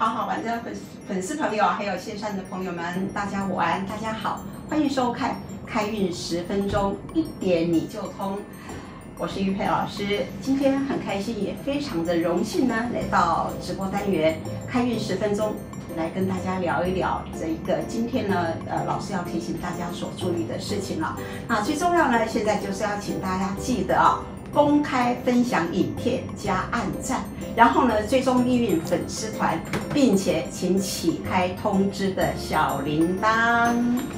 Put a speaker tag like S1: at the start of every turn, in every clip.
S1: 好好玩的粉丝朋友，还有线上的朋友们，大家午安，大家好，欢迎收看开运10分钟，一点你就通。我是玉佩老师，今天很开心，也非常的荣幸呢，来到直播单元开运10分钟，来跟大家聊一聊这一个今天呢，老师要提醒大家所注意的事情了。那最重要呢，现在就是要请大家记得啊。公开分享影片加按赞，然后呢，追踪命运粉丝团，并且请启开通知的小铃铛。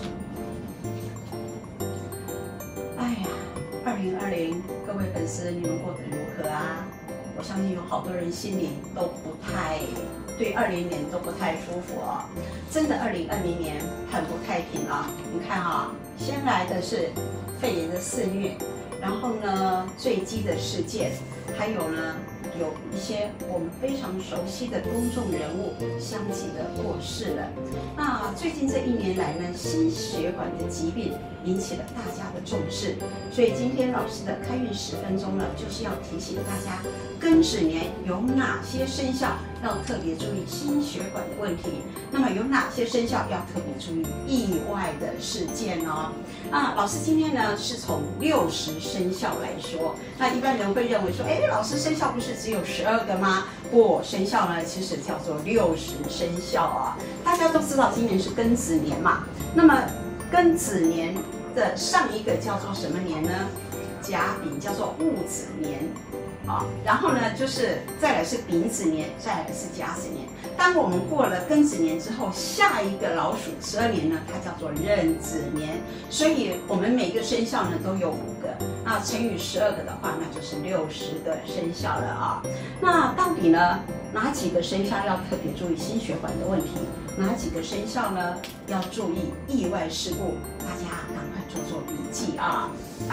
S1: 哎呀，2020，各位粉丝，你们过得如何啊？我相信有好多人心里都不太对20年都不太舒服哦。真的，2020年很不太平啊。你看啊，先来的是肺炎的肆虐。然后呢，坠机的事件，还有呢，有一些我们非常熟悉的公众人物相继的过世了。那最近这1年来呢，心血管的疾病引起了大家的重视，所以今天老师的开运10分钟呢，就是要提醒大家，庚子年有哪些生肖要特别注意心血管的问题，那么有哪些生肖要特别注意意外的事件哦。那老师今天呢是从60生肖来说，那一般人会认为说，哎，老师生肖不是只有12个吗？不，生肖呢其实叫做60生肖啊。大家都知道今年是庚子年嘛，那么庚子年的上一个叫做什么年呢？甲丙，叫做戊子年。然后呢，就是再来是丙子年，再来是甲子年。当我们过了庚子年之后，下一个老鼠12年呢，它叫做壬子年。所以我们每个生肖呢都有5个，那乘以12个的话，那就是60个生肖了啊。那到底呢，哪几个生肖要特别注意心血管的问题？哪几个生肖呢要注意意外事故？大家赶快做笔记啊。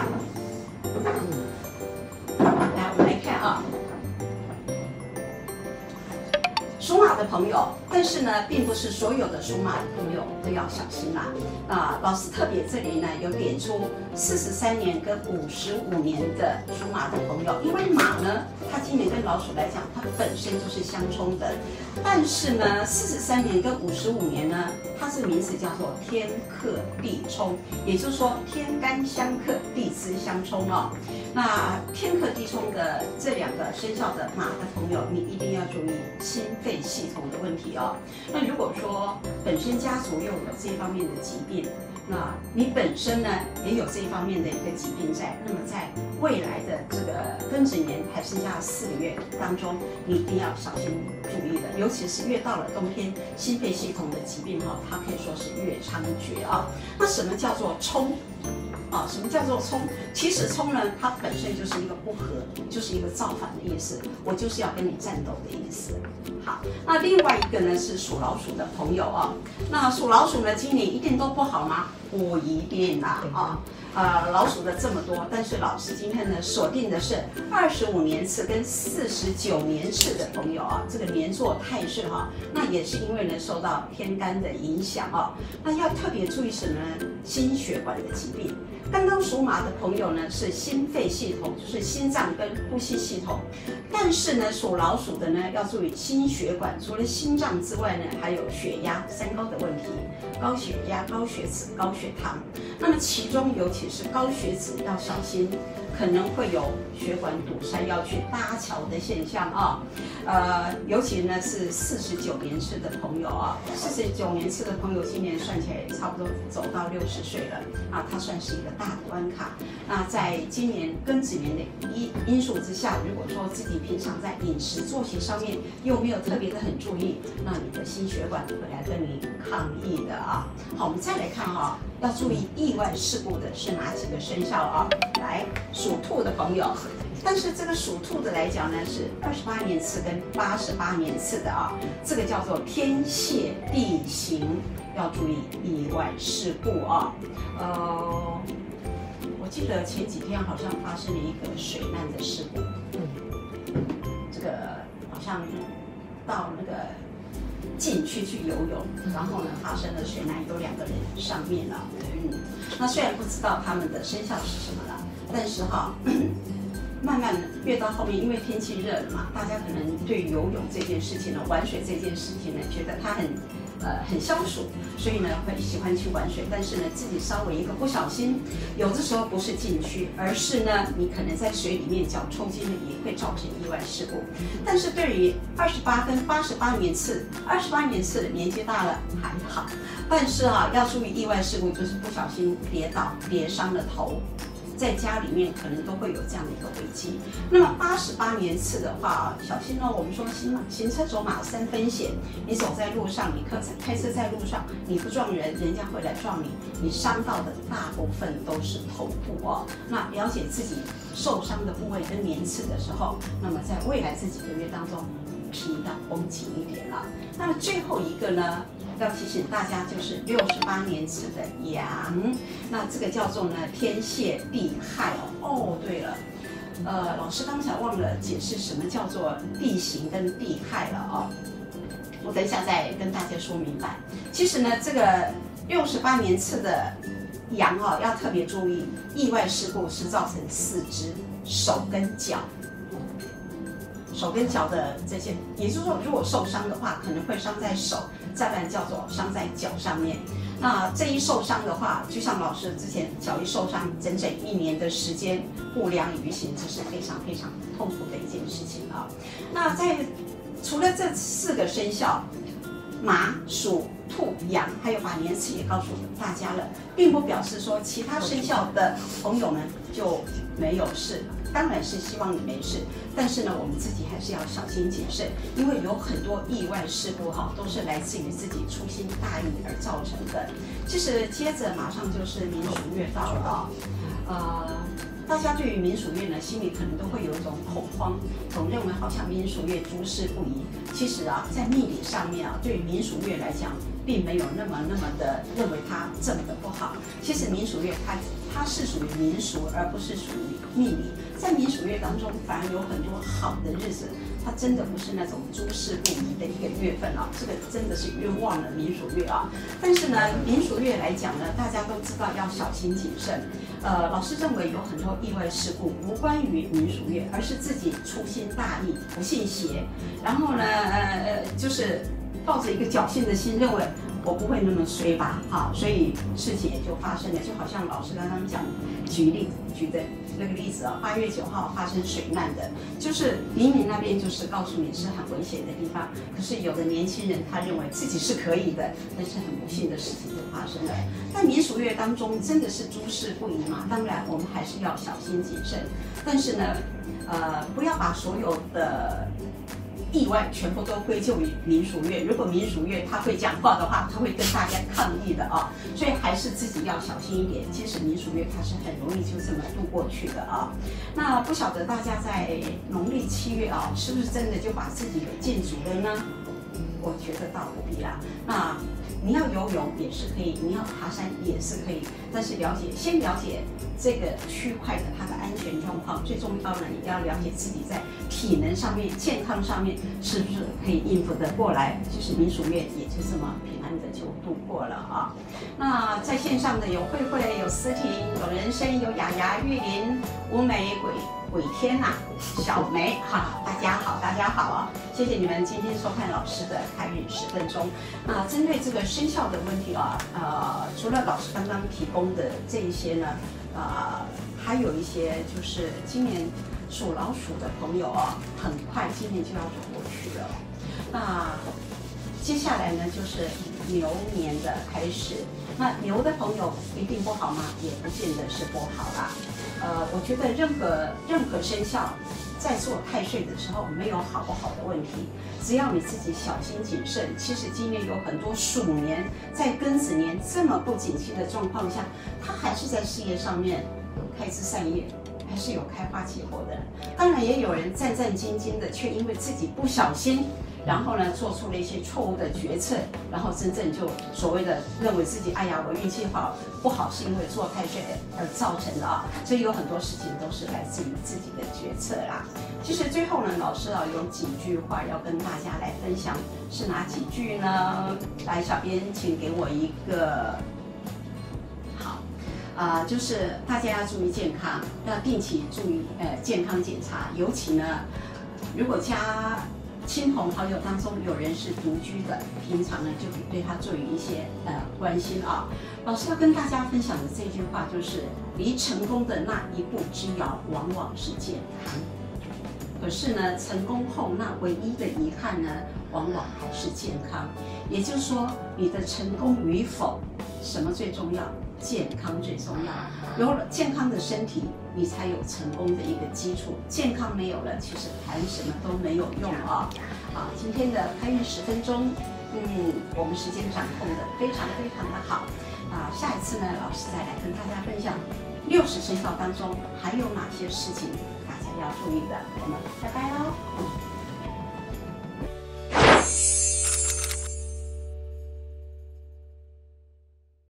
S1: 来，我们来看啊，属马的朋友，但是呢，并不是所有的属马的朋友都要小心啦。老师特别这里呢有点出43年跟55年的属马的朋友，因为马呢，它今年跟老鼠来讲，它本身就是相冲的，但是呢，43年跟55年呢，它这个名字叫做天克地冲，也就是说天干相克，地支相冲哦。那天克地冲的这2个生肖的马的朋友，你一定要注意心肺系统的问题哦。那如果说本身家族又有这方面的疾病，那你本身呢也有这方面的一个疾病在，那么在未来的这个庚子年还剩下4个月当中，你一定要小心注意的，尤其是越到了冬天，心肺系统的疾病它可以说是越猖獗啊。那什么叫做冲？什么叫做冲？其实冲呢，它本身就是一个不和，就是一个造反的意思，我就是要跟你战斗的意思。好，那另外一个呢是属老鼠的朋友啊，那属老鼠呢，今年一定都不好吗？不一定啦老鼠的这么多，但是老师今天呢锁定的是25年次跟49年次的朋友啊，这个年坐太岁那也是因为呢受到天干的影响那要特别注意什么呢？心血管的疾病。刚刚属马的朋友呢是心肺系统，就是心脏跟呼吸系统，但是呢属老鼠的呢要注意心血管，除了心脏之外呢，还有血压3高的问题，高血压、高血脂、高血糖。那么其中尤其是高血脂要小心，可能会有血管堵塞要去搭桥的现象尤其呢是49年次的朋友49年次的朋友今年算起来差不多走到60岁了它算是一个大的关卡。那在今年庚子年的因素之下，如果说自己平常在饮食作息上面又没有特别的很注意，那你的心血管会来跟你抗议的好，我们再来看要注意意外事故的是哪几个生肖来，属兔的朋友。但是这个属兔的来讲呢，是28年次跟88年次的这个叫做天泄地行，要注意意外事故我记得前几天好像发生了一个水难的事故，这个好像到那个禁区去游泳，然后呢发生了水难，有2个人上面那虽然不知道他们的生肖是什么了，但是慢慢越到后面，因为天气热了嘛，大家可能对游泳这件事情呢，玩水这件事情呢，觉得它很消暑，所以呢会喜欢去玩水。但是呢，自己稍微一个不小心，有的时候不是禁区，而是呢你可能在水里面脚抽筋了，也会造成意外事故。但是对于28跟88年次，28年次的年纪大了还好，但是啊要注意意外事故，就是不小心跌倒跌伤了头。在家里面可能都会有这样的一个危机。那么88年次的话，小心哦。我们说行车走马3分险，你走在路上，你开车在路上，你不撞人，人家会来撞你，你伤到的大部分都是头部哦。那了解自己受伤的部位跟年次的时候，那么在未来这几个月当中，皮要绷紧一点了。那么最后一个呢？要提醒大家，就是68年次的羊，那这个叫做呢天泄地害哦。哦，对了，老师刚才忘了解释什么叫做地形跟地害了哦。我等一下再跟大家说明白。其实呢，这个68年次的羊哦，要特别注意，意外事故是造成4肢、手跟脚。手跟脚的这些，也就是说，如果受伤的话，可能会伤在手，再不然叫做伤在脚上面。那这一受伤的话，就像老师之前脚一受伤，整整1年的时间不良于行，这是非常非常痛苦的一件事情啊。那除了这4个生肖，马、鼠、兔、羊，还有把年次也告诉大家了，并不表示说其他生肖的朋友们就没有事。当然是希望你没事，但是呢，我们自己还是要小心谨慎，因为有很多意外事故哈，都是来自于自己粗心大意而造成的。其实接着马上就是民俗月到了大家对于民俗月呢，心里可能都会有一种恐慌，总认为好像民俗月诸事不宜。其实啊，在命理上面啊，对于民俗月来讲，并没有那么的认为它这么的不好。其实民俗月它是属于民俗，而不是属于命理。在民俗月当中，反而有很多好的日子，它真的不是那种诸事不宜的一个月份啊，这个真的是冤枉了民俗月啊。但是呢，民俗月来讲呢，大家都知道要小心谨慎。老师认为有很多意外事故无关于民俗月，而是自己粗心大意、不信邪，然后呢，就是抱着一个侥幸的心，认为我不会那么衰吧，所以事情也就发生了。就好像老师刚刚举的那个例子啊，8月9号发生水难的，就是黎明那边就是告诉你是很危险的地方，可是有的年轻人他认为自己是可以的，但是很不幸的事情就发生了。在民俗月当中，真的是诸事不宜嘛？当然我们还是要小心谨慎，但是呢，不要把所有的意外全部都归咎于民俗月。如果民俗月他会讲话的话，他会跟大家抗议的啊，所以还是自己要小心一点。其实民俗月它是很容易就这么度过去的啊。那不晓得大家在农历7月啊，是不是真的就把自己给建足了呢？我觉得倒不必啦。那你要游泳也是可以，你要爬山也是可以，但是先了解这个区块的它的安全状况，最重要的你要了解自己在体能上面、健康上面是不是可以应付得过来。就是民俗月也就这么平安的就度过了啊。那在线上的有慧慧、有思婷、有人生、有雅雅、玉林、吴美、鬼天呐、小梅哈，大家好啊！谢谢你们今天收看老师的开运10分钟。那针对这个生肖的问题啊，除了老师刚刚提供的这一些呢，还有一些就是今年属老鼠的朋友啊，很快今年就要走过去了。那接下来呢，就是牛年的开始。那牛的朋友一定不好吗？也不见得是不好啦。我觉得任何生肖在做太岁的时候没有好不好的问题，只要你自己小心谨慎。其实今年有很多鼠年在庚子年这么不景气的状况下，他还是在事业上面开枝散叶，还是有开花结果的。当然也有人战战兢兢的，却因为自己不小心，然后呢，做出了一些错误的决策，然后真正就所谓的认为自己，哎呀，我运气不好，是因为做太岁而造成的啊。所以有很多事情都是来自于自己的决策啦。其实最后呢，老师有几句话要跟大家来分享，是哪几句呢？来，小编请给我一个好。 就是大家要注意健康，要定期注意健康检查，尤其呢，如果家亲朋好友当中有人是独居的，平常呢就可以对他做一些关心啊。老师要跟大家分享的这句话就是，离成功的那一步之遥，往往是健康。可是呢，成功后那唯一的遗憾呢，往往还是健康。也就是说，你的成功与否，什么最重要？健康最重要。有了健康的身体，你才有成功的一个基础。健康没有了，其实谈什么都没有用啊！好，今天的开运10分钟，我们时间掌控的非常非常的好。下一次呢，老师再来跟大家分享60生肖当中还有哪些事情大家要注意的。我们拜拜喽。